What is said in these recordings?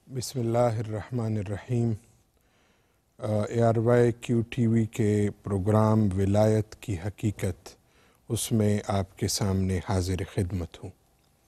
بسم اللہ الرحمن الرحیم۔ ARY Qtv کے پروگرام ولایت کی حقیقت، اس میں آپ کے سامنے حاضر خدمت ہوں۔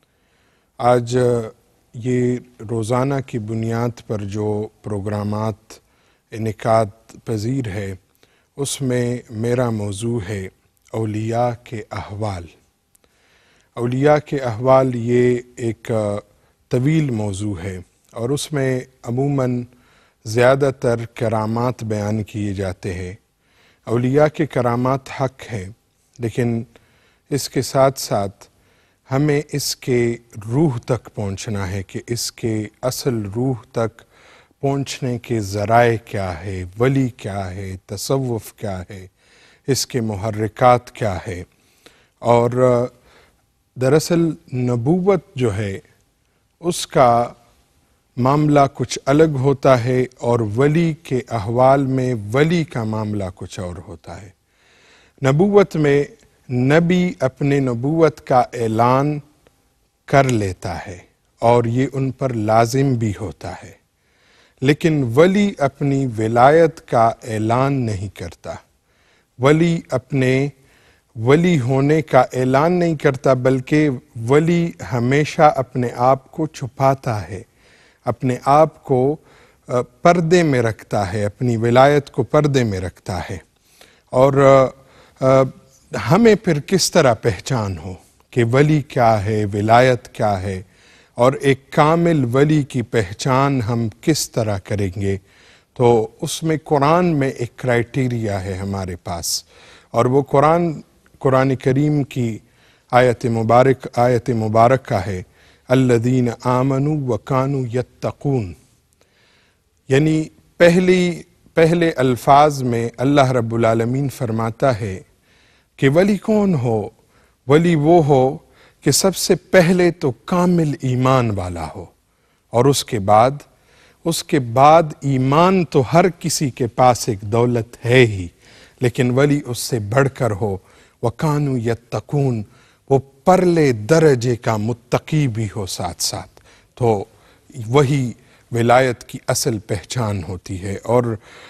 آج یہ روزانہ کی بنیاد پر جو پروگرامات انعقاد پذیر ہے، اس میں میرا موضوع ہے اولیاء کے احوال۔ اولیاء کے احوال یہ ایک طویل موضوع ہے اور اس میں عموماً زیادہ تر کرامات بیان کیے جاتے ہیں۔ اولیاء کے کرامات حق ہے، لیکن اس کے ساتھ ساتھ ہمیں اس کے روح تک پہنچنا ہے کہ اس کے اصل روح تک پہنچنے کے ذرائع کیا ہے، ولی کیا ہے، تصوف کیا ہے، اس کے محرکات کیا ہے۔ اور دراصل نبوت جو ہے اس کا معاملہ کچھ الگ ہوتا ہے، اور ولی کے احوال میں ولی کا معاملہ کچھ اور ہوتا ہے۔ نبوت میں نبی اپنے نبوت کا اعلان کر لیتا ہے اور یہ ان پر لازم بھی ہوتا ہے، لیکن ولی اپنی ولایت کا اعلان نہیں کرتا۔ ولی اپنے ولی ہونے کا اعلان نہیں کرتا، بلکہ ولی ہمیشہ اپنے آپ کو چھپاتا ہے، اپنے آپ کو پردے میں رکھتا ہے، اپنی ولایت کو پردے میں رکھتا ہے۔ اور ہمیں پھر کس طرح پہچان ہو کہ ولی کیا ہے، ولایت کیا ہے، اور ایک کامل ولی کی پہچان ہم کس طرح کریں گے، تو اس میں قرآن میں ایک کرائٹیریا ہے ہمارے پاس، اور وہ قرآن کریم کی آیت مبارکہ ہے، الذین آمنوا وکانوا یتقون۔ یعنی پہلے الفاظ میں اللہ رب العالمین فرماتا ہے کہ ولی کون ہو؟ ولی وہ ہو کہ سب سے پہلے تو کامل ایمان والا ہو، اور اس کے بعد ایمان تو ہر کسی کے پاس ایک دولت ہے ہی، لیکن ولی اس سے بڑھ کر ہو، وَكَانُوا يَتَّقُونَ، وہ پرلے درجے کا متقی بھی ہو ساتھ ساتھ، تو وہی ولایت کی اصل پہچان ہوتی ہے۔ اور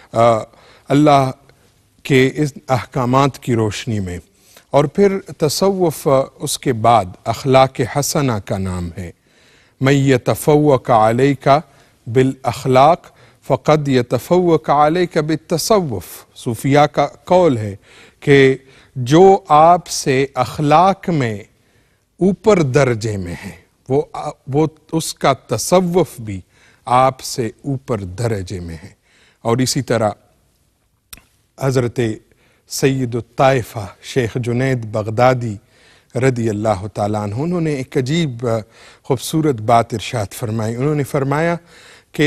اللہ کے اس احکامات کی روشنی میں، اور پھر تصوف اس کے بعد اخلاق حسنہ کا نام ہے۔ مَن يَتَفَوَّقَ عَلَيْكَ بِالْأَخْلَاقِ فَقَدْ يَتَفَوَّقَ عَلَيْكَ بِالتَّصَوُّف۔ صوفیاء کا قول ہے کہ جو آپ سے اخلاق میں اوپر درجے میں ہے، وہ اس کا تصوف بھی آپ سے اوپر درجے میں ہے۔ اور اسی طرح حضرت سید الطائفہ شیخ جنید بغدادی رضی اللہ تعالیٰ عنہ، انہوں نے ایک عجیب خوبصورت بات ارشاد فرمائی۔ انہوں نے فرمایا کہ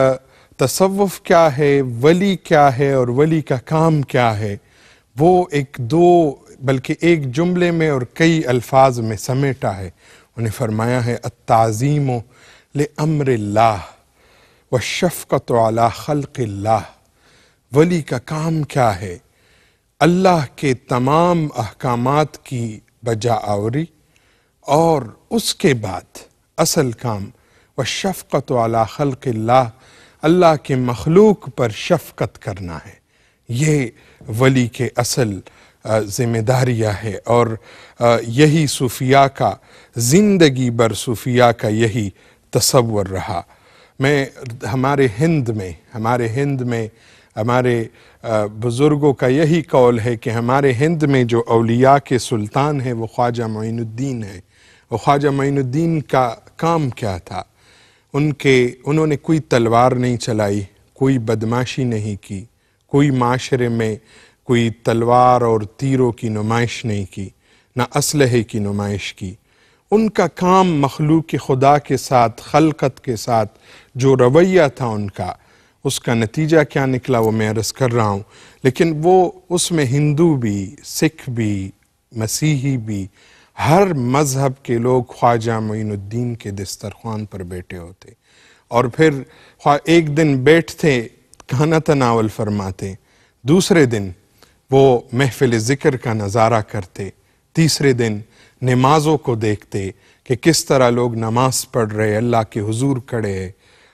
تصوف کیا ہے، ولی کیا ہے، اور ولی کا کام کیا ہے، وہ بلکہ ایک جملے میں اور کئی الفاظ میں سمیٹا ہے۔ انہیں فرمایا ہے التعظیم لامر اللہ والشفقۃ علی خلق اللہ۔ ولی کا کام کیا ہے؟ اللہ کے تمام احکامات کی بجا آوری، اور اس کے بعد اصل کام والشفقۃ علی خلق اللہ، اللہ کے مخلوق پر شفقت کرنا ہے۔ یہ ولی کے اصل ذمہ داریاں ہے، اور یہی صوفیاء کا، زندگی بھر صوفیاء کا یہی تصور رہا۔ ہمارے ہند میں ہمارے بزرگوں کا یہی قول ہے کہ ہمارے ہند میں جو اولیاء کے سلطان ہیں وہ خواجہ معین الدین ہیں۔ وہ خواجہ معین الدین کا کام کیا تھا؟ انہوں نے کوئی تلوار نہیں چلائی، کوئی بدماشی نہیں کی، کوئی معاشرے میں کوئی تلوار اور تیروں کی نمائش نہیں کی، نہ اسلحے کی نمائش کی۔ ان کا کام مخلوق خدا کے ساتھ، خلقت کے ساتھ جو رویہ تھا ان کا، اس کا نتیجہ کیا نکلا وہ میں عرض کر رہا ہوں، لیکن وہ اس میں ہندو بھی، سکھ بھی، مسیحی بھی، ہر مذہب کے لوگ خواجہ معین الدین کے دسترخوان پر بیٹھے ہوتے، اور پھر ایک دن بیٹھتے کھانا تناول فرماتے، دوسرے دن وہ محفل ذکر کا نظارہ کرتے، تیسرے دن نمازوں کو دیکھتے کہ کس طرح لوگ نماز پڑھ رہے، اللہ کے حضور کھڑے ہیں،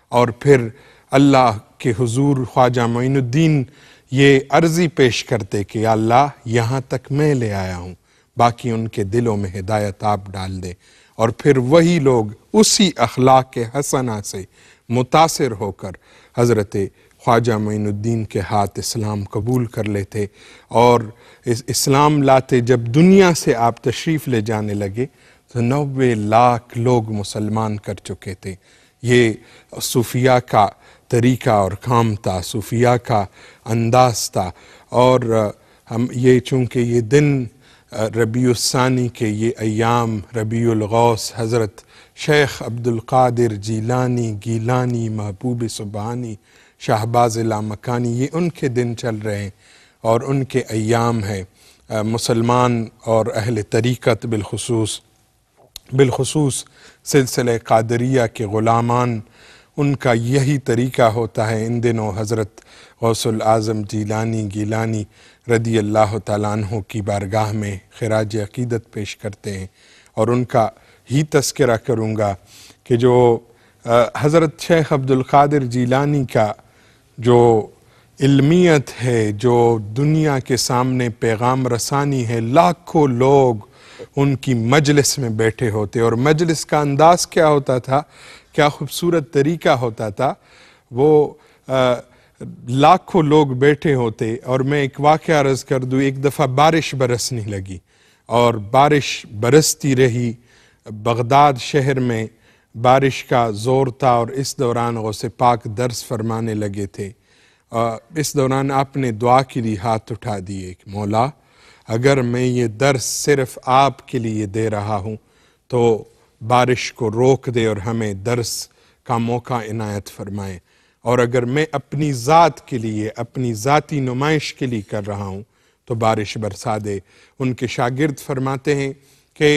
اور پھر اللہ کے حضور خواجہ معین الدین یہ عرضی پیش کرتے کہ یا اللہ یہاں تک میں لے آیا ہوں، باقی ان کے دلوں میں ہدایت آپ ڈال دے، اور پھر وہی لوگ اسی اخلاق حسنہ سے متاثر ہو کر حضرت خواجہ معین الدین کے ہاتھ اسلام قبول کر لیتے، اور اسلام لاتے جب دنیا سے آپ تشریف لے جانے لگے تو 90 لاکھ لوگ مسلمان کر چکے تھے۔ یہ صوفیاء کا طریقہ اور کام تھا، صوفیاء کا انداز تھا، اور ہم یہ چونکہ یہ دن ربیع الثانی کے یہ ایام ربیع الغوث حضرت شیخ عبدالقادر جیلانی گیلانی محبوب سبحانی شہباز لامکانی یہ ان کے دن چل رہے ہیں اور ان کے ایام ہیں۔ مسلمان اور اہل طریقت بالخصوص سلسلہ قادریہ کے غلامان ان کا یہی طریقہ ہوتا ہے۔ ان دنوں حضرت غوث-ال-اعظم جیلانی گیلانی رضی اللہ تعالیٰ عنہ کی بارگاہ میں خراج عقیدت پیش کرتے ہیں، اور ان کا ہی تذکرہ کروں گا کہ جو حضرت شیخ عبدالقادر جیلانی کا جو علمیت ہے، جو دنیا کے سامنے پیغام رسانی ہے، لاکھوں لوگ ان کی مجلس میں بیٹھے ہوتے، اور مجلس کا انداز کیا ہوتا تھا، کیا خوبصورت طریقہ ہوتا تھا، وہ لاکھوں لوگ بیٹھے ہوتے۔ اور میں ایک واقعہ عرض کر دوں، ایک دفعہ بارش برسنے لگی اور بارش برستی رہی، بغداد شہر میں بارش کا زور تھا، اور اس دوران غوث پاک درس فرمانے لگے تھے۔ اس دوران آپ نے دعا کے لیے ہاتھ اٹھا دیے کہ مولا اگر میں یہ درس صرف آپ کے لیے دے رہا ہوں تو بارش کو روک دے اور ہمیں درس کا موقع عنایت فرمائے، اور اگر میں اپنی ذات کے لیے اپنی ذاتی نمائش کے لیے کر رہا ہوں تو بارش برسا دے۔ ان کے شاگرد فرماتے ہیں کہ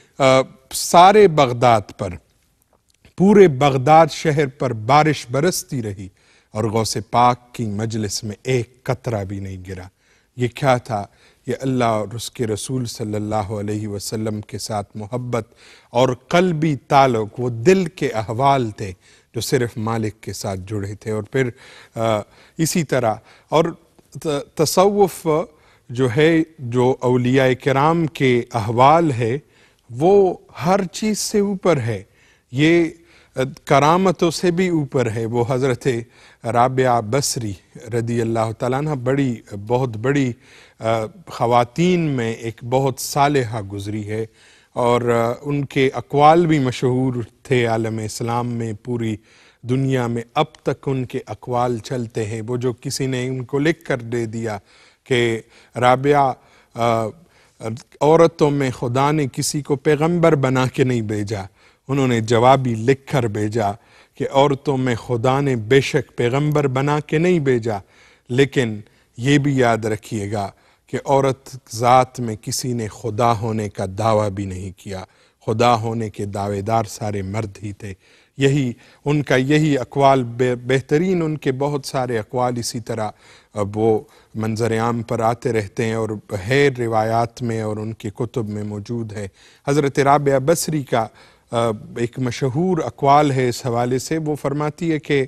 سارے بغداد پر، پورے بغداد شہر پر بارش برستی رہی اور غوث پاک کی مجلس میں ایک قطرہ بھی نہیں گرا۔ یہ کیا تھا؟ یہ اللہ اور اس کے رسول صلی اللہ علیہ وسلم کے ساتھ محبت اور قلبی تعلق، وہ دل کے احوال تھے جو صرف مالک کے ساتھ جڑے تھے۔ اور پھر اسی طرح اور تصوف جو ہے، جو اولیاء کرام کے احوال ہے، وہ ہر چیز سے اوپر ہے، یہ کرامتوں سے بھی اوپر ہے۔ وہ حضرت رابعہ بصری رضی اللہ تعالیٰ عنہ بہت بڑی خواتین میں ایک بہت صالحہ گزری ہے، اور ان کے اقوال بھی مشہور تھے عالم اسلام میں، پوری دنیا میں اب تک ان کے اقوال چلتے ہیں۔ وہ جو کسی نے ان کو لکھ کر دے دیا کہ رابعہ عورتوں میں خدا نے کسی کو پیغمبر بنا کے نہیں بھیجا، انہوں نے جوابی لکھ کر بھیجا کہ عورتوں میں خدا نے بے شک پیغمبر بنا کے نہیں بھیجا، لیکن یہ بھی یاد رکھیے گا کہ عورت ذات میں کسی نے خدا ہونے کا دعویٰ بھی نہیں کیا، خدا ہونے کے دعوے دار سارے مرد ہی تھے۔ یہی ان کا یہی اقوال بہترین، ان کے بہت سارے اقوال اسی طرح وہ منظر عام پر آتے رہتے ہیں اور ہے روایات میں اور ان کے کتب میں موجود ہے۔ حضرت رابعہ بصری کا ایک مشہور اقوال ہے اس حوالے سے، وہ فرماتی ہے کہ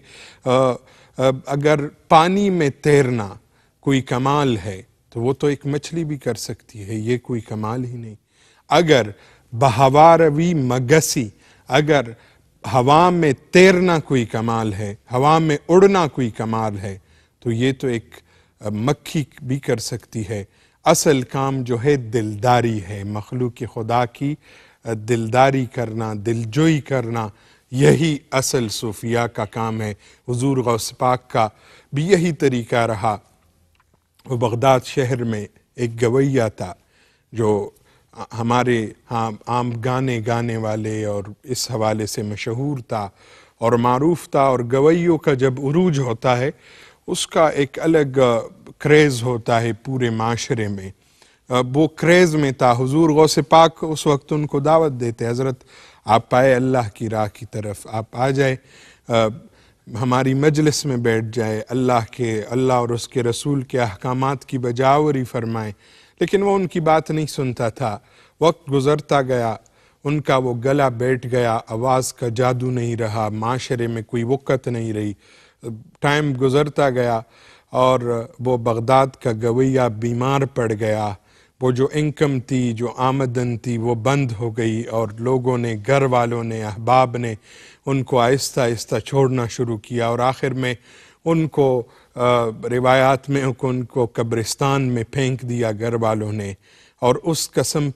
اگر پانی میں تیرنا کوئی کمال ہے تو وہ تو ایک مچھلی بھی کر سکتی ہے، یہ کوئی کمال ہی نہیں۔ اگر بہوا روی مگسی، اگر ہوا میں تیرنا کوئی کمال ہے، ہوا میں اڑنا کوئی کمال ہے، تو یہ تو ایک مکھی بھی کر سکتی ہے۔ اصل کام جو ہے دلداری ہے، مخلوق خدا کی دلداری کرنا، دلجوئی کرنا، یہی اصل صوفیاء کا کام ہے۔ حضور غوث پاک کا بھی یہی طریقہ رہا۔ وہ بغداد شہر میں ایک گویہ تھا جو ہمارے ہاں عام گانے گانے والے اور اس حوالے سے مشہور تھا اور معروف تھا، اور گویوں کا جب عروج ہوتا ہے اس کا ایک الگ کریز ہوتا ہے پورے معاشرے میں۔ وہ کریز میں تھا۔ حضور غوث پاک اس وقت ان کو دعوت دیتے، حضرت آپ آئے اللہ کی راہ کی طرف، آپ آ جائے، ہماری مجلس میں بیٹھ جائے، اللہ اور اس کے رسول کے احکامات کی بجاوری فرمائیں۔ لیکن وہ ان کی بات نہیں سنتا تھا۔ وقت گزرتا گیا، ان کا وہ گلا بیٹھ گیا، آواز کا جادو نہیں رہا، معاشرے میں کوئی وقت نہیں رہی، ٹائم گزرتا گیا اور وہ بغداد کا گویہ بیمار پڑ گیا، وہ جو انکم تھی، جو آمدن تھی، وہ بند ہو گئی، اور لوگوں نے، گھر والوں نے، احباب نے ان کو آہستہ آہستہ چھوڑنا شروع کیا، اور آخر میں ان کو روایات میں ان کو قبرستان میں پھینک دیا گھر والوں نے، اور اس قسم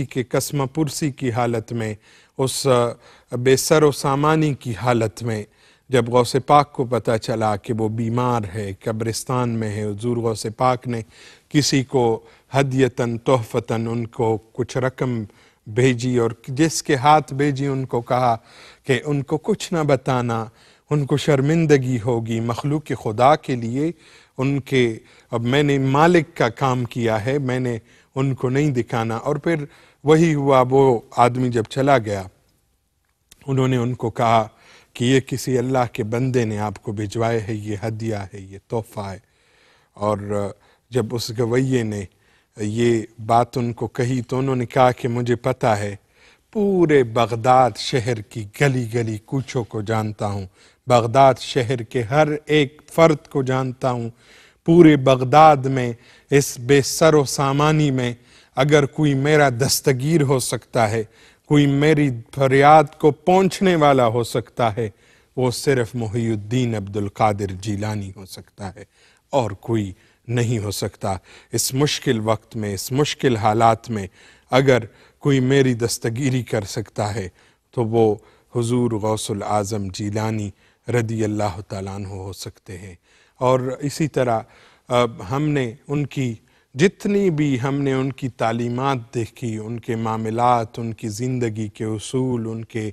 پرسی کی حالت میں، اس بے سر و سامانی کی حالت میں جب غوث پاک کو پتہ چلا کہ وہ بیمار ہے، قبرستان میں ہے، حضور غوث پاک نے کسی کو ہدیتاً تحفتاً ان کو کچھ رقم بھیجی، اور جس کے ہاتھ بھیجی ان کو کہا کہ ان کو کچھ نہ بتانا، ان کو شرمندگی ہوگی، مخلوق خدا کے لیے ان کے، اب میں نے مالک کا کام کیا ہے، میں نے ان کو نہیں دکھانا۔ اور پھر وہی ہوا، وہ آدمی جب چلا گیا انہوں نے ان کو کہا کہ یہ کسی اللہ کے بندے نے آپ کو بھجوائے ہے، یہ ہدیہ ہے، یہ تحفہ ہے۔ اور جب اس گویے نے یہ بات ان کو کہی تو انہوں نے کہا کہ مجھے پتہ ہے، پورے بغداد شہر کی گلی گلی کوچوں کو جانتا ہوں، بغداد شہر کے ہر ایک فرد کو جانتا ہوں، پورے بغداد میں اس بے سر و سامانی میں اگر کوئی میرا دستگیر ہو سکتا ہے، کوئی میری فریاد کو پہنچنے والا ہو سکتا ہے، وہ صرف محی الدین عبد القادر جیلانی ہو سکتا ہے، اور کوئی نہیں ہو سکتا۔ اس مشکل وقت میں، اس مشکل حالات میں اگر کوئی میری دستگیری کر سکتا ہے تو وہ حضور غوث العظم جیلانی رضی اللہ تعالیٰ عنہ ہو سکتے ہیں۔ اور اسی طرح ہم نے ان کی جتنی بھی ہم نے ان کی تعلیمات دیکھی، ان کے معاملات، ان کی زندگی کے اصول، ان کے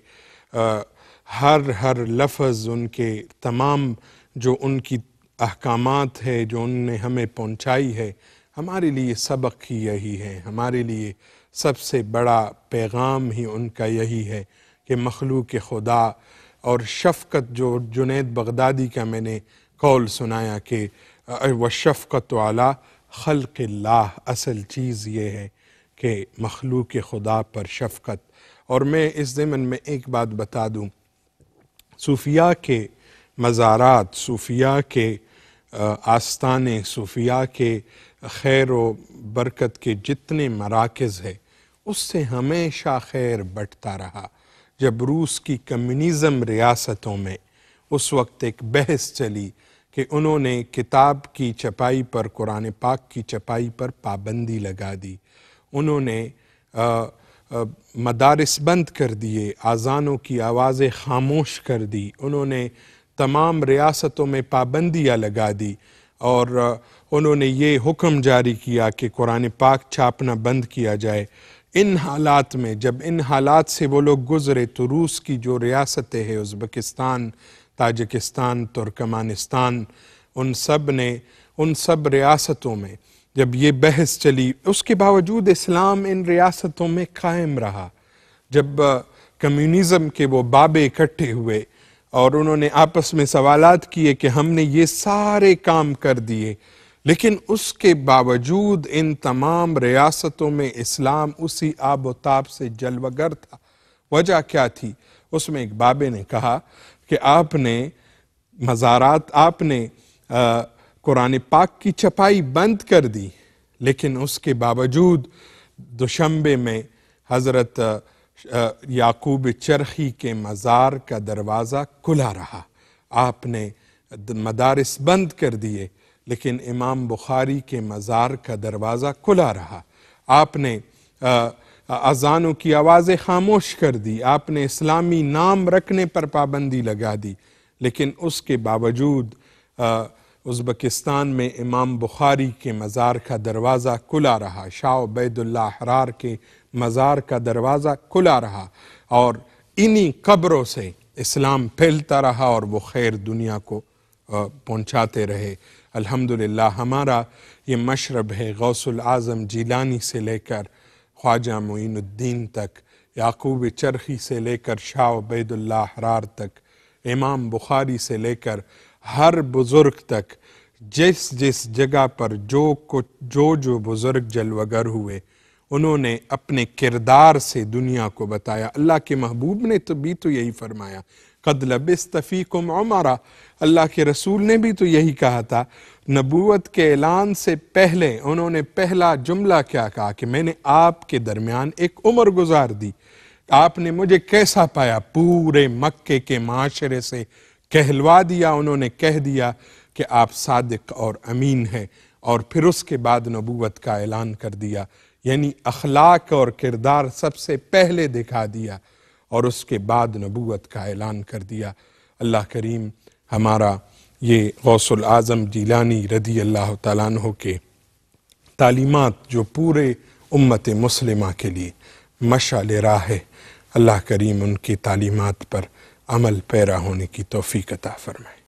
ہر لفظ، ان کے تمام جو ان کی احکامات ہے جو ان نے ہمیں پہنچائی ہے، ہمارے لیے سبق ہی یہی ہے، ہمارے لیے سب سے بڑا پیغام ہی ان کا یہی ہے کہ مخلوق خدا اور شفقت، جو جنید بغدادی کا میں نے قول سنایا کہ وَالشَّفْقَةُ عَلَىٰ خلق اللہ، اصل چیز یہ ہے کہ مخلوق خدا پر شفقت۔ اور میں اس ضمن میں ایک بات بتا دوں، صوفیاء کے مزارات، صوفیاء کے آستانے، صوفیاء کے خیر و برکت کے جتنے مراکز ہیں، اس سے ہمیشہ خیر بٹتا رہا۔ جب روس کی کمیونزم ریاستوں میں اس وقت ایک بحث چلی کہ انہوں نے کتاب کی چھپائی پر، قرآن پاک کی چھپائی پر پابندی لگا دی، انہوں نے مدارس بند کر دیے، اذانوں کی آوازیں خاموش کر دی، انہوں نے تمام ریاستوں میں پابندیاں لگا دی، اور انہوں نے یہ حکم جاری کیا کہ قرآن پاک چھاپنا بند کیا جائے۔ ان حالات میں جب ان حالات سے وہ لوگ گزرے تو روس کی جو ریاستیں ہیں، ازبکستان، تاجکستان، ترکمانستان، ان سب ریاستوں میں جب یہ بحث چلی، اس کے باوجود اسلام ان ریاستوں میں قائم رہا۔ جب کمیونزم کے وہ بابے اکٹھے ہوئے اور انہوں نے آپس میں سوالات کیے کہ ہم نے یہ سارے کام کر دیے، لیکن اس کے باوجود ان تمام ریاستوں میں اسلام اسی آب و تاب سے جلوگر تھا۔ وجہ کیا تھی؟ اس میں ایک بابے نے کہا کہ آپ نے مزارات، آپ نے قرآن پاک کی چھپائی بند کر دی، لیکن اس کے باوجود دوشنبے میں حضرت یعقوب چرخی کے مزار کا دروازہ کھلا رہا۔ آپ نے مدارس بند کر دیے، لیکن امام بخاری کے مزار کا دروازہ کھلا رہا۔ آپ نے اذانوں کی آوازیں خاموش کر دی، آپ نے اسلامی نام رکھنے پر پابندی لگا دی، لیکن اس کے باوجود ازبکستان میں امام بخاری کے مزار کا دروازہ کھلا رہا، شاہ عبید اللہ حرار کے مزار کا دروازہ کھلا رہا، اور انہی قبروں سے اسلام پھیلتا رہا اور وہ خیر دنیا کو پہنچاتے رہے۔ الحمدللہ ہمارا یہ مشرب ہے، غوث العظم جیلانی سے لے کر خواجہ معین الدین تک، یعقوب چرخی سے لے کر شاہ عبید اللہ حرار تک، امام بخاری سے لے کر ہر بزرگ تک، جس جگہ پر جو بزرگ جلوگر ہوئے، انہوں نے اپنے کردار سے دنیا کو بتایا۔ اللہ کے محبوب نے تو یہی فرمایا، قد لبثت فیکم عمرا، اللہ کے رسول نے بھی تو یہی کہا تھا۔ نبوت کے اعلان سے پہلے انہوں نے پہلا جملہ کیا کہا کہ میں نے آپ کے درمیان ایک عمر گزار دی، آپ نے مجھے کیسا پایا؟ پورے مکے کے معاشرے سے کہلوا دیا، انہوں نے کہہ دیا کہ آپ صادق اور امین ہیں، اور پھر اس کے بعد نبوت کا اعلان کر دیا، یعنی اخلاق اور کردار سب سے پہلے دکھا دیا اور اس کے بعد نبوت کا اعلان کر دیا۔ اللہ کریم ہمارا یہ غوث الاعظم جیلانی رضی اللہ تعالیٰ عنہ کے تعلیمات جو پورے امت مسلمہ کے لیے مشعل راہ ہے، اللہ کریم ان کی تعلیمات پر عمل پیرا ہونے کی توفیق عطا فرمائے۔